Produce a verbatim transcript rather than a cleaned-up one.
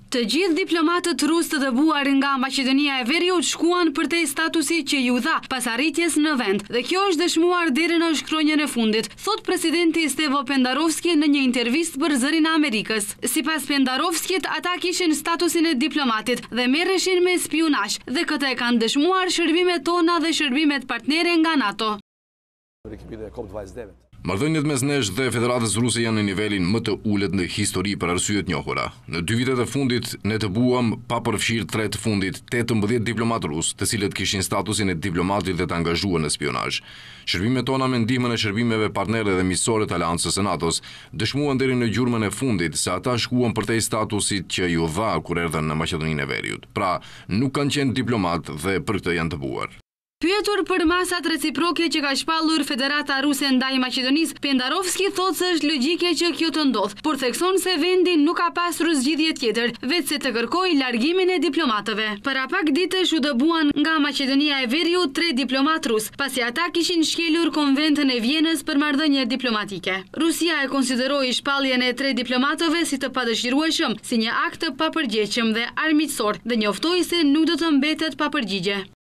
Të gjithë diplomatët rusë të dëbuar nga Maqedonia e Veriut shkuan përtej statusi që ju dha pas arritjes në vend, dhe kjo është dëshmuar deri në shkronjën e fundit, thot presidenti Stevo Pendarovski në një intervistë për Zërin e Amerikës. Sipas Pendarovskit, ata kishin statusin e diplomatit dhe merreshin me spionazh, dhe këtë e kanë dëshmuar shërbimet tona dhe shërbimet partnere nga NATO. Marrëdhëniet mes nesh dhe Federatës Ruse janë në nivelin më të ulët në histori për arsye të njohura. Në dy vitet e fundit ne të buam pa përfshirë tre të fundit tetëmbëdhjetë diplomatë rusë, të cilët kishin statusin e diplomatit dhe të angazhuar në spionazh. Shërbimet tona me ndihmën e shërbimeve partnere dhe miqësore të Aleancës së NATO-s dëshmuan deri në gjurmën e fundit se ata shkuan përtej statusit që ju dha kur erdhën në Maqedoninë e Veriut. Pra, nuk kanë qenë diplomat dhe për këtë janë të buar. Pyetur për masat reciproke që ka shpallur Federata Ruse ndaj Maqedonisë, Pendarovski thotë se është logjike që kjo të ndodhë, por thekson se vendi nuk ka pasur zgjidhje tjetër, veç se të kërkojë largimin e diplomatëve. Para pak ditësh u dëbuan nga Maqedonia e Veriut tre diplomatë rusë, pasi ata kishin shkelur konventën e Vjenës për marrëdhënie diplomatike. Rusia e konsideroi shpalljen e tre diplomatëve si të padëshirueshëm, si një akt të papërgjegjshëm dhe armiqësor, dhe njoftoi se nuk do të mbetet pa përgjigje.